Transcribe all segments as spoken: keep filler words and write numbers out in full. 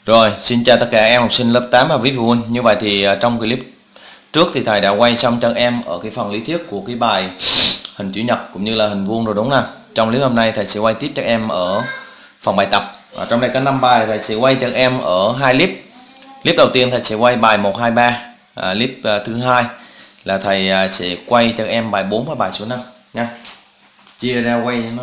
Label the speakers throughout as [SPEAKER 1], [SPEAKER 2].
[SPEAKER 1] Rồi, xin chào tất cả em học sinh lớp tám và quý phụ huynh. Như vậy thì trong clip trước thì thầy đã quay xong cho em ở cái phần lý thuyết của cái bài hình chữ nhật cũng như là hình vuông rồi đúng không? Trong clip hôm nay thầy sẽ quay tiếp cho em ở phần bài tập. Ở trong đây có năm bài, thầy sẽ quay cho em ở hai clip. Clip đầu tiên thầy sẽ quay bài một, hai, ba. À, clip uh, thứ hai là thầy uh, sẽ quay cho em bài bốn và bài số năm nha. Chia ra quay nó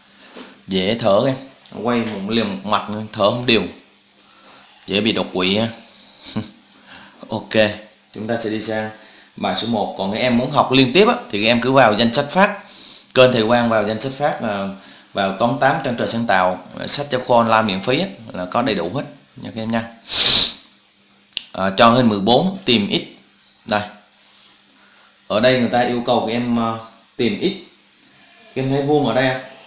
[SPEAKER 1] dễ thở em. Quay một liền một mặt thở không đều, dễ bị đột quỵ. Ok, chúng ta sẽ đi sang bài số một. Còn các em muốn học liên tiếp á, thì các em cứ vào danh sách phát kênh thầy Quang, vào danh sách phát là vào toán tám Chân Trời Sáng Tạo, sách giáo khoa online miễn phí á, là có đầy đủ hết nha các em nha. À, cho hình mười bốn tìm x. Đây, ở đây người ta yêu cầu các em uh, tìm x. Các em thấy vuông ở đây, các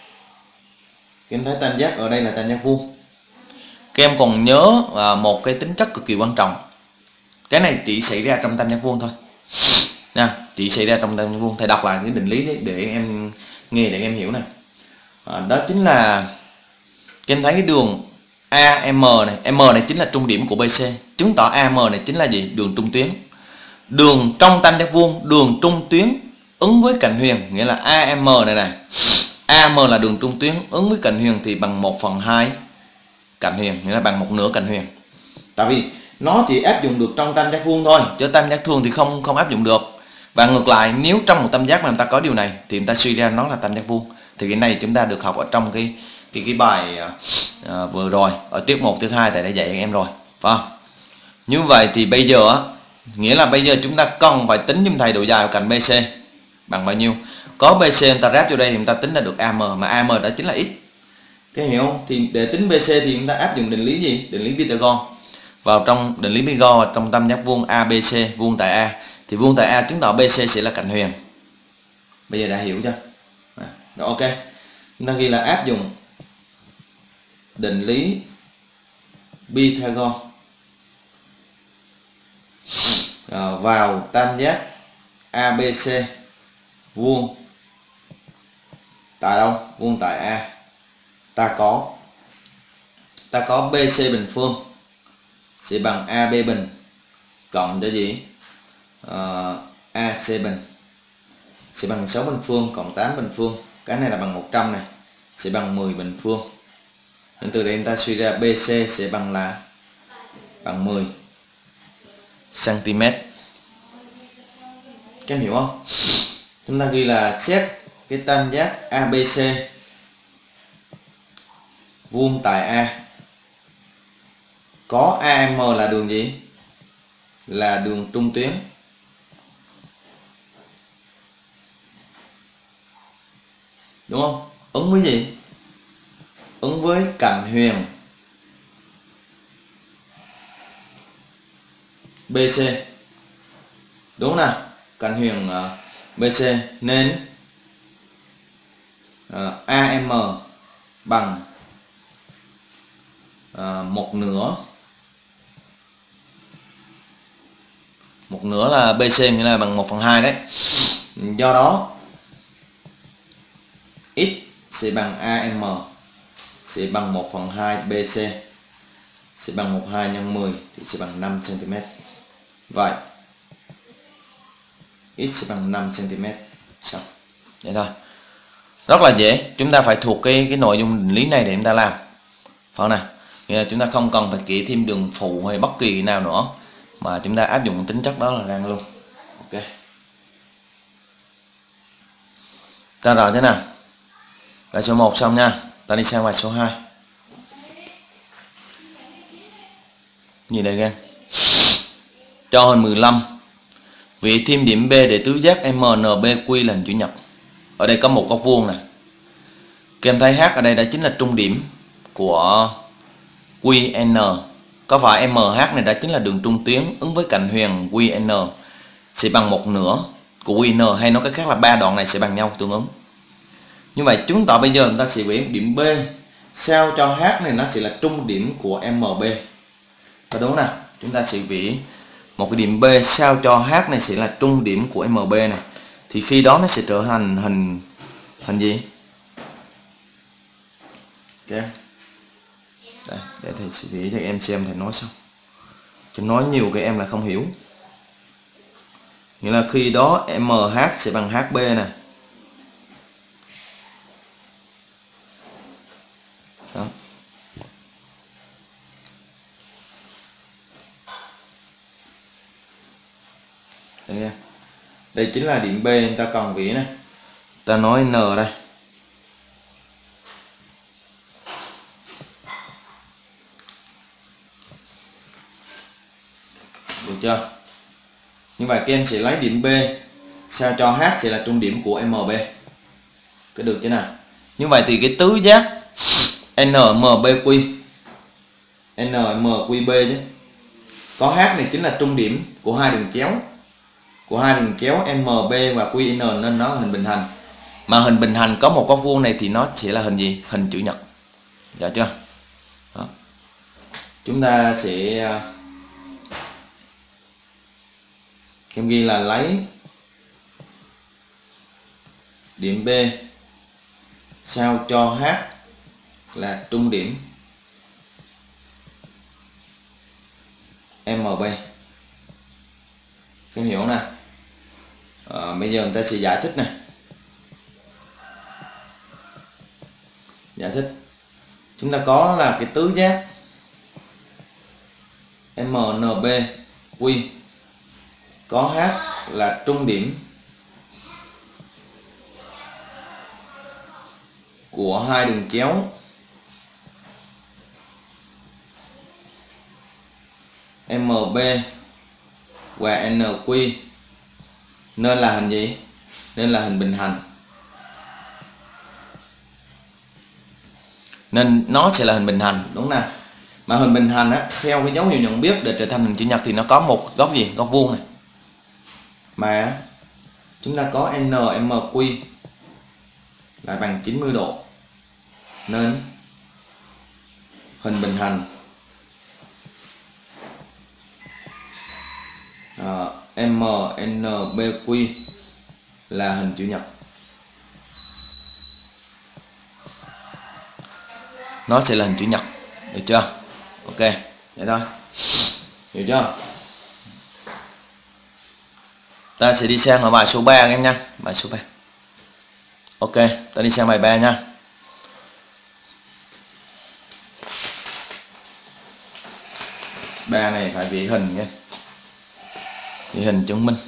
[SPEAKER 1] em thấy tam giác ở đây là tam giác vuông. Các em còn nhớ à, một cái tính chất cực kỳ quan trọng. Cái này chỉ xảy ra trong tam giác vuông thôi nha, chỉ xảy ra trong tam giác vuông. Thầy đọc lại cái định lý đấy để em nghe để em hiểu này. À, đó chính là các em thấy cái đường a em này, M này chính là trung điểm của bê xê, chứng tỏ a em này chính là gì? Đường trung tuyến. Đường trong tam giác vuông, đường trung tuyến ứng với cạnh huyền, nghĩa là a em này này, a em là đường trung tuyến ứng với cạnh huyền thì bằng một phần hai cạnh huyền, nghĩa là bằng một nửa cạnh huyền. Tại vì nó chỉ áp dụng được trong tam giác vuông thôi, chứ tam giác thường thì không không áp dụng được. Và ngược lại, nếu trong một tam giác mà người ta có điều này thì người ta suy ra nó là tam giác vuông. Thì cái này chúng ta được học ở trong cái cái cái bài à, vừa rồi ở tiết một, tiết hai thầy đã dạy cho em rồi, phải không? Như vậy thì bây giờ á, nghĩa là bây giờ chúng ta cần phải tính giùm thầy độ dài của cạnh bê xê bằng bao nhiêu. Có bê xê người ta ráp vô đây thì người ta tính ra được a em, mà a em đó chính là x. Cái hiểu không? Thì để tính bê xê thì chúng ta áp dụng định lý gì? Định lý Pythagore. Vào trong định lý Pythagore, trong tam giác vuông a bê xê, vuông tại A, thì vuông tại A chứng tỏ bê xê sẽ là cạnh huyền. Bây giờ đã hiểu chưa? À, rồi ok. Chúng ta ghi là áp dụng định lý Pythagore à, vào tam giác a bê xê vuông tại đâu? Vuông tại A. Ta có ta có bê xê bình phương sẽ bằng a bê bình cộng cho gì? Uh, a xê bình sẽ bằng sáu bình phương cộng tám bình phương. Cái này là bằng một trăm này, sẽ bằng mười bình phương. Nên từ đây chúng ta suy ra bê xê sẽ bằng là bằng mười xăng-ti-mét. Các em hiểu không? Chúng ta ghi là xét cái tam giác a bê xê vuông tại A, có a em là đường gì? Là đường trung tuyến. Đúng không? Ứng với gì? Ứng với cạnh huyền bê xê. Đúng nào? Cạnh huyền uh, bê xê nên uh, a em bằng uh, một nửa. Một nửa là bê xê, nghĩa là bằng một phần hai đấy. Do đó x sẽ bằng a em sẽ bằng một phần hai bê xê, sẽ bằng một phần hai nhân mười thì sẽ bằng năm xăng-ti-mét. Vậy x sẽ bằng năm xăng-ti-mét. Xong. Vậy thôi. Rất là dễ. Chúng ta phải thuộc cái cái nội dung định lý này để chúng ta làm. Phải không nào? Nghĩa là chúng ta không cần phải kể thêm đường phụ hay bất kỳ cái nào nữa, mà chúng ta áp dụng tính chất đó là đang luôn. Ok. Ta rồi thế nào? Bài số một xong nha. Ta đi sang bài số hai. Nhìn đây gan. Cho hình mười lăm. Vị thêm điểm B để tứ giác em en bê quy là hình chữ nhật. Ở đây có một góc vuông này. Các em thấy H ở đây đã chính là trung điểm của quy en. Có phải em hát này đã chính là đường trung tuyến ứng với cạnh huyền quy en sẽ bằng một nửa của quy en, hay nói cách khác là ba đoạn này sẽ bằng nhau tương ứng. Như vậy chứng tỏ bây giờ chúng ta sẽ vẽ điểm B sao cho H này nó sẽ là trung điểm của em bê. Và đúng nào? Chúng ta sẽ vẽ một cái điểm B sao cho H này sẽ là trung điểm của em bê này. Thì khi đó nó sẽ trở thành hình hình gì? Ok. Đây, để thầy sẽ chỉ cho em xem thầy nói xong. Chứ nói nhiều cái em là không hiểu. Nghĩa là khi đó em em hát sẽ bằng hát bê nè. Đó. Đây nha. Đây chính là điểm B chúng ta cần vĩ này. Ta nói N đây. Được chưa? Như vậy các em sẽ lấy điểm B sao cho H sẽ là trung điểm của em bê. Có được chưa nào? Như vậy thì cái tứ giác en em bê quy en em quy bê chứ. Có H này chính là trung điểm của hai đường chéo. Của hai đường chéo em bê và quy en nên nó là hình bình hành. Mà hình bình hành có một góc vuông này thì nó sẽ là hình gì? Hình chữ nhật. Được chưa? Đó. Chúng ta sẽ em ghi là lấy điểm B sao cho H là trung điểm em bê. Em hiểu nè. À, bây giờ người ta sẽ giải thích nè. Giải thích. Chúng ta có là cái tứ giác em en bê quy có H là trung điểm của hai đường chéo em bê và en quy nên là hình gì? Nên là hình bình hành. Nên nó sẽ là hình bình hành, đúng nè. Mà hình bình hành á, theo cái dấu hiệu nhận biết để trở thành hình chữ nhật thì nó có một góc gì? Góc vuông này. Mà chúng ta có en em quy là bằng chín mươi độ. Nên hình bình hành à, em en bê quy là hình chữ nhật. Nó sẽ là hình chữ nhật. Được chưa? Ok, vậy thôi. Hiểu chưa? Ta sẽ đi sang ở bài số ba em nha. Bài số ba. Ok, ta đi sang bài ba nha. Ba này phải vị hình nha. Vị hình chứng minh.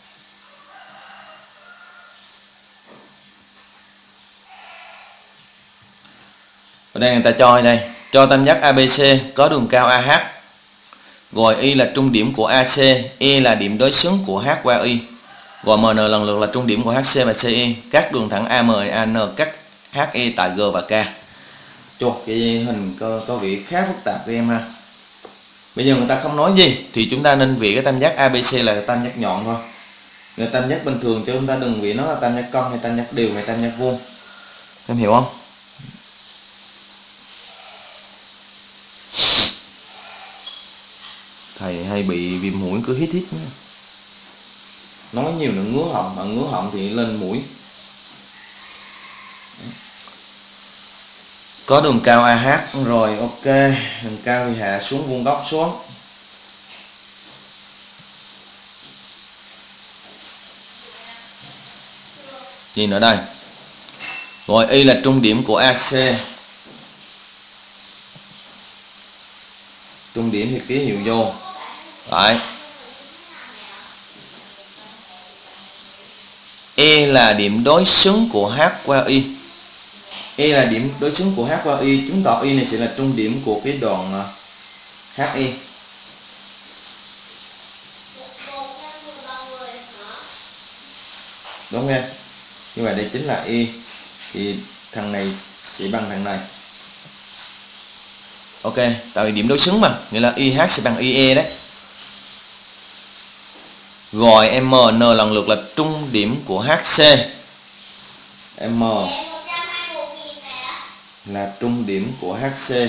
[SPEAKER 1] Ở đây người ta cho đây, cho tam giác a bê xê có đường cao a hát, gọi Y là trung điểm của a xê, E là điểm đối xứng của H qua Y, gọi em en lần lượt là trung điểm của hát xê và xê e. Các đường thẳng a em và a en cắt hát e tại G và K. Chô, cái hình có, có vị khá phức tạp với em ha. Bây giờ người ta không nói gì thì chúng ta nên vị cái tam giác a bê xê là tam giác nhọn thôi. Người tam giác bình thường chứ chúng ta đừng vị nó là tam giác cong hay tam giác đều hay tam giác vuông. Em hiểu không? Thầy hay bị viêm mũi cứ hít hít nhé. Nói nhiều nữa ngứa họng, mà ngứa họng thì lên mũi. Có đường cao a hát rồi, ok. Đường cao thì hạ xuống vuông góc xuống. Nhìn ở đây. Gọi Y là trung điểm của a xê. Trung điểm thì ký hiệu vô. Đấy. E là điểm đối xứng của H qua Y. E là điểm đối xứng của H qua Y, chứng tỏ Y này sẽ là trung điểm của cái đoạn hát e. Đúng không? Như vậy đây chính là Y. Thì thằng này sẽ bằng thằng này. Ok, tại vì điểm đối xứng mà, nghĩa là i hát sẽ bằng i e đấy. Gọi em en lần lượt là trung điểm của hát xê. M là trung điểm của hát xê.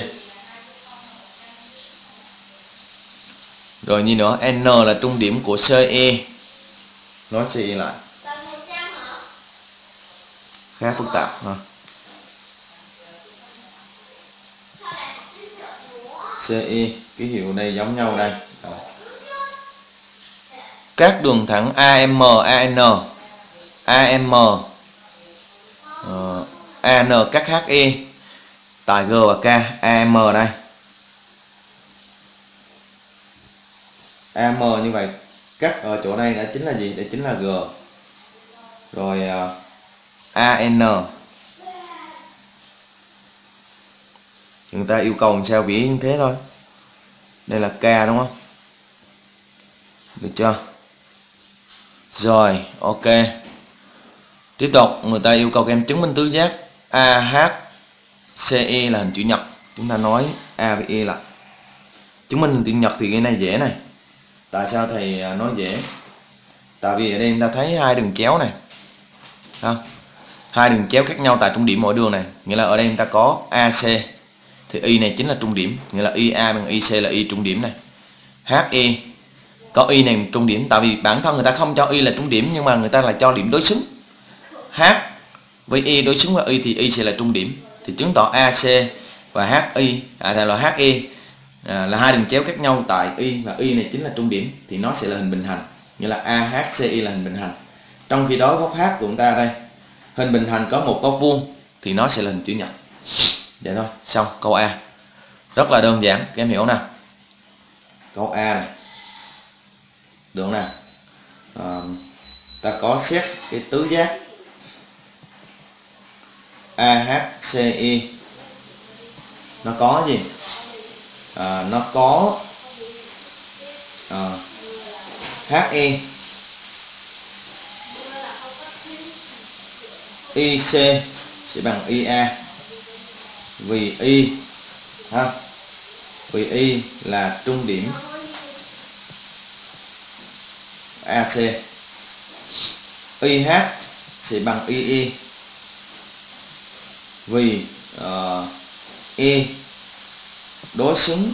[SPEAKER 1] Rồi như nữa, N là trung điểm của xê e. Nói xê e lại. Khá phức tạp ha. xê i, ký hiệu đây giống nhau đây. Rồi. Các đường thẳng a em, a en, a em, uh, a en các hát i tại G và K. a em đây, a em như vậy, cắt ở chỗ đây đã chính là gì? Đây chính là G. Rồi uh, a en người ta yêu cầu làm sao vẽ như thế thôi. Đây là K đúng không? Được chưa? Rồi, ok. Tiếp tục, người ta yêu cầu các em chứng minh tứ giác a hát xê i là hình chữ nhật. Chúng ta nói A với E là chứng minh hình chữ nhật thì cái này dễ này. Tại sao thầy nói dễ? Tại vì ở đây chúng ta thấy hai đường chéo này. Không? Hai đường chéo khác nhau tại trung điểm mỗi đường này. Nghĩa là ở đây chúng ta có a xê thì Y này chính là trung điểm. Nghĩa là i a bằng i xê là Y trung điểm này. hát i có Y này trung điểm. Tại vì bản thân người ta không cho Y là trung điểm, nhưng mà người ta là cho điểm đối xứng. H với Y đối xứng với Y thì Y sẽ là trung điểm. Thì chứng tỏ a xê và hát i à, là hát i à, là hai đường chéo khác nhau tại Y, và Y này chính là trung điểm, thì nó sẽ là hình bình hành. Nghĩa là a hát xê i là hình bình hành. Trong khi đó góc H của chúng ta đây, hình bình hành có một góc vuông thì nó sẽ là hình chữ nhật. Vậy thôi, xong câu A. Rất là đơn giản, các em hiểu nè. Câu A này. Được nè. À, ta có xét cái tứ giác a hát xê i. Nó có gì? À, nó có à, hát i i xê sẽ bằng i a, vì Y ha, vì Y là trung điểm a xê. i hát sẽ bằng i i, vì uh, Y đối xứng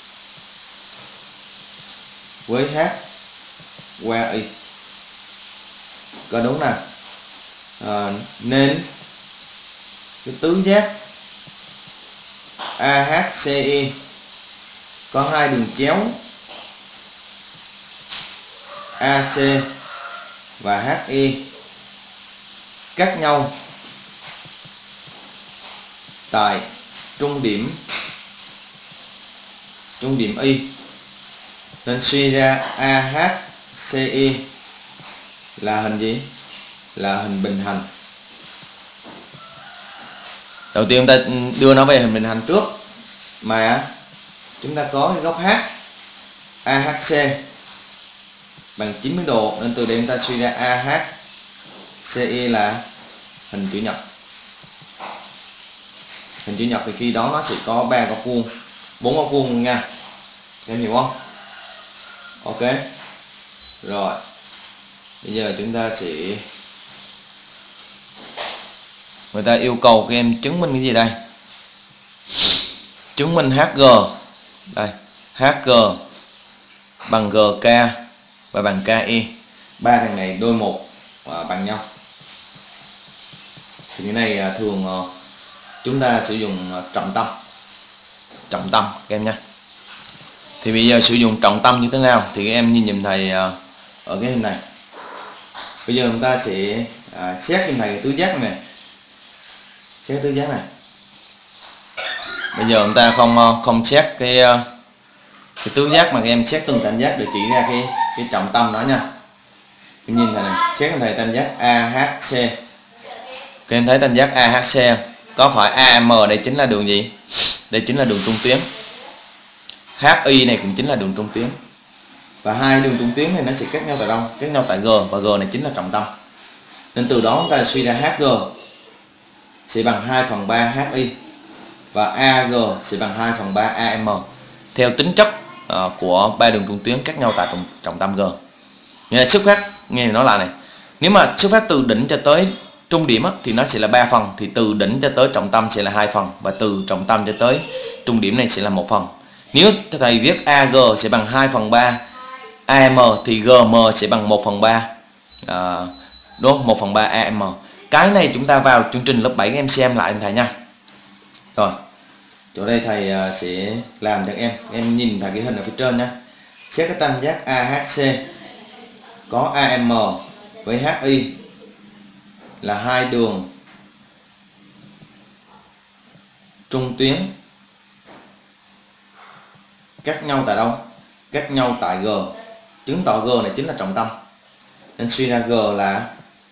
[SPEAKER 1] với H qua Y. Có đúng nè. À, nên cái tứ giác a hát xê i có hai đường chéo a xê và hát i cắt nhau tại trung điểm trung điểm Y, nên suy ra a hát xê i là hình gì? Là hình bình hành. Đầu tiên chúng ta đưa nó về hình bình hành trước, mà chúng ta có cái góc H a hát xê bằng chín mươi độ, nên từ đây chúng ta suy ra a hát xê i là hình chữ nhật. Hình chữ nhật thì khi đó nó sẽ có ba góc vuông, bốn góc vuông nha. Em hiểu không? Ok. Rồi. Bây giờ chúng ta sẽ, người ta yêu cầu các em chứng minh cái gì đây? Chứng minh hát giê. Đây, hát giê bằng giê ca và bằng ca i. Ba thằng này đôi một và bằng nhau. Thì cái này thường chúng ta sử dụng trọng tâm. Trọng tâm các em nha. Thì bây giờ sử dụng trọng tâm như thế nào thì các em nhìn nhìn thầy ở cái hình này. Bây giờ chúng ta sẽ à, xét trên thầy tứ giác này. Xét tứ giác này. Bây giờ chúng ta không không xét cái cái tứ giác mà các em xét từng tam giác để chỉ ra cái cái trọng tâm đó nha. Em nhìn thầy này, xét thầy tam giác a hát xê. Các em thấy tam giác a hát xê có phải a em đây chính là đường gì? Đây chính là đường trung tuyến. hát i này cũng chính là đường trung tuyến. Và hai đường trung tuyến này nó sẽ cách nhau tại đâu? Cách nhau tại G, và G này chính là trọng tâm. Nên từ đó chúng ta suy ra hát giê sẽ bằng hai phần ba hát i và a giê sẽ bằng hai phần ba a em theo tính chất uh, của ba đường trung tuyến cách nhau tại trọng, trọng tâm G. Nghĩa là xuất phát, nghe nó là này. Nếu mà xuất phát từ đỉnh cho tới trung điểm á, thì nó sẽ là ba phần, thì từ đỉnh cho tới trọng tâm sẽ là hai phần, và từ trọng tâm cho tới trung điểm này sẽ là một phần. Nếu thầy viết a giê sẽ bằng hai phần ba a em thì giê em sẽ bằng một phần ba, à, đúng không? một phần ba a em. Cái này chúng ta vào chương trình lớp bảy các em xem lại thầy nha. Rồi. Chỗ đây thầy sẽ làm cho các em. Các em nhìn thấy cái hình ở phía trên nhé. Xét cái tam giác a hát xê có a em với hát i là hai đường trung tuyến cách nhau tại đâu? Cách nhau tại G. Chứng tỏ G này chính là trọng tâm. Nên suy ra G là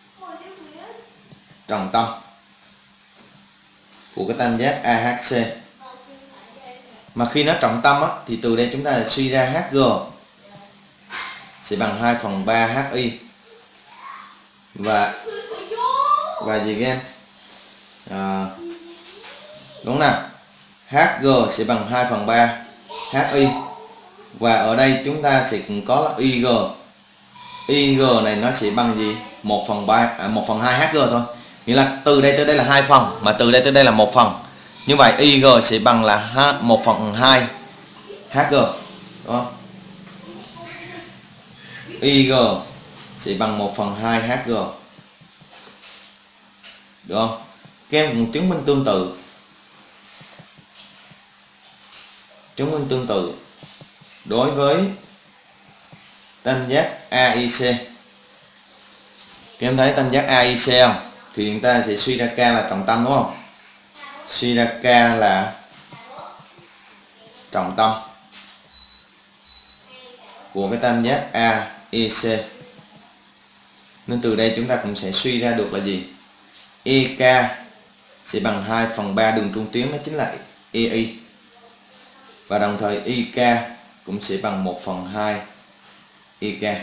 [SPEAKER 1] trọng tâm của cái tam giác a hát xê. Mà khi nó trọng tâm á, thì từ đây chúng ta là suy ra hát giê sẽ bằng hai phần ba hát i. Và và gì các em? À, đúng nào? hát giê sẽ bằng hai phần ba hát i. Và ở đây chúng ta sẽ có là i giê. i giê này nó sẽ bằng gì? một phần ba, à, một phần hai hát giê thôi. Nghĩa là từ đây tới đây là hai phần, mà từ đây tới đây là một phần. Như vậy i giê sẽ bằng là một phần hai hát giê. Đúng không? i giê sẽ bằng một phần hai hát giê. Được không? Các em cũng chứng minh tương tự. Chứng minh tương tự đối với tam giác a i xê. Các em thấy tam giác a i xê không? Thì chúng ta sẽ suy ra K là trọng tâm, đúng không? Suy ra K là trọng tâm của cái tam giác a i xê. Nên từ đây chúng ta cũng sẽ suy ra được là gì? e ca sẽ bằng hai phần ba đường trung tuyến, đó chính là e i. Và đồng thời e ca cũng sẽ bằng một phần hai e ca.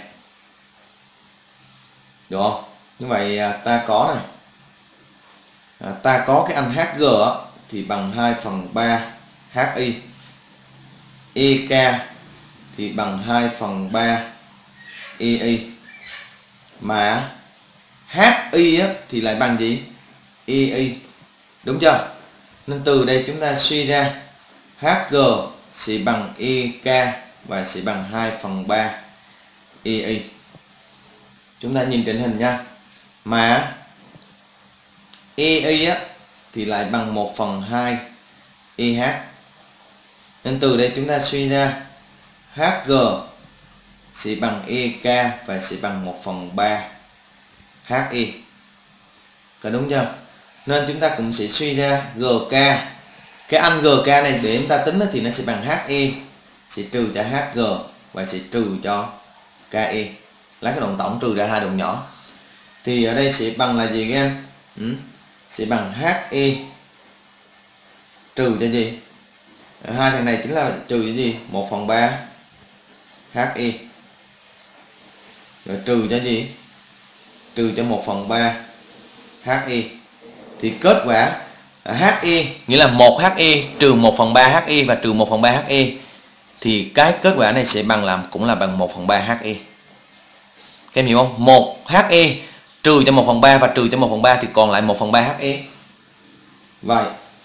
[SPEAKER 1] Được không? Như vậy ta có này. À, ta có cái anh hát giê á, thì bằng hai phần ba hát i. e ca thì bằng hai phần ba e i. Mà hát i á, thì lại bằng gì? e i. Đúng chưa? Nên từ đây chúng ta suy ra hát giê sẽ bằng e ca và sẽ bằng hai phần ba e i. Chúng ta nhìn trên hình nha. Mà e i á, thì lại bằng một phần hai e hát. Nên từ đây chúng ta suy ra hát giê sẽ bằng e ca và sẽ bằng một phần ba hát i. Có đúng chưa? Nên chúng ta cũng sẽ suy ra giê ca. Cái anh giê ca này để chúng ta tính thì nó sẽ bằng hát i, sẽ trừ cho hát giê và sẽ trừ cho ca i. Lấy cái đồng tổng trừ ra hai đồng nhỏ. Thì ở đây sẽ bằng là gì các em? Ừ. Sẽ bằng hát i trừ cho gì? Hai thằng này chính là trừ cho gì? một phần ba hát i. Rồi trừ cho gì? Trừ cho một phần ba hát i. Thì kết quả hát i nghĩa là một hát i trừ một phần ba hát i và trừ một phần ba hát i. Thì cái kết quả này sẽ bằng làm cũng là bằng một phần ba hát i. Các em hiểu không? một hát i trừ cho một phần ba và trừ cho một phần ba thì còn lại một phần ba hát i. Vậy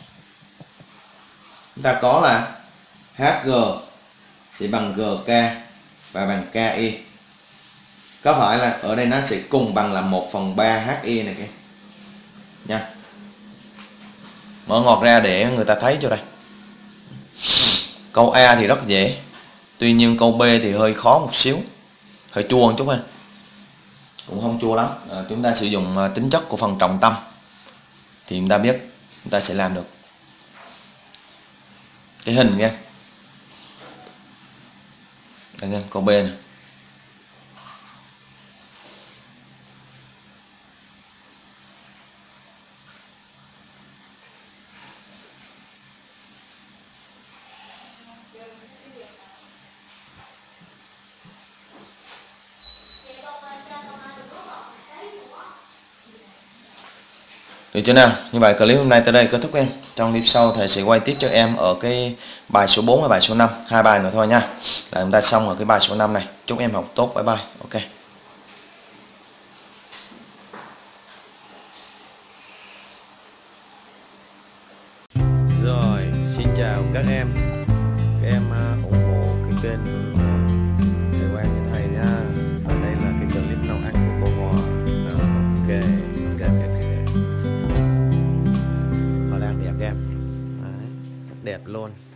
[SPEAKER 1] chúng ta có là hát giê sẽ bằng giê ca và bằng ca i. Có phải là ở đây nó sẽ cùng bằng là một phần ba hát i này kia nha. Mở ngoặc ra để người ta thấy cho đây. Câu A thì rất dễ. Tuy nhiên câu B thì hơi khó một xíu, hơi chua một chút ha. Cũng không chua lắm. À, chúng ta sử dụng tính chất của phần trọng tâm thì chúng ta biết chúng ta sẽ làm được. Cái hình nha. Đây nha, câu B này. Được chưa nào? Như vậy clip hôm nay tới đây kết thúc em. Trong clip sau thầy sẽ quay tiếp cho em ở cái bài số bốn và bài số năm, hai bài nữa thôi nha. Là chúng ta xong ở cái bài số năm này. Chúc em học tốt. Bye bye. Ok. Rồi, xin chào các em. Các em uh, ủng hộ cái kênh uh, thầy Quang cho thầy nha. Và đây là cái clip nấu ăn của cô Hòa. Uh, ok, ok, ok, ok. Họ đang đẹp đẹp. Đấy.
[SPEAKER 2] đẹp luôn.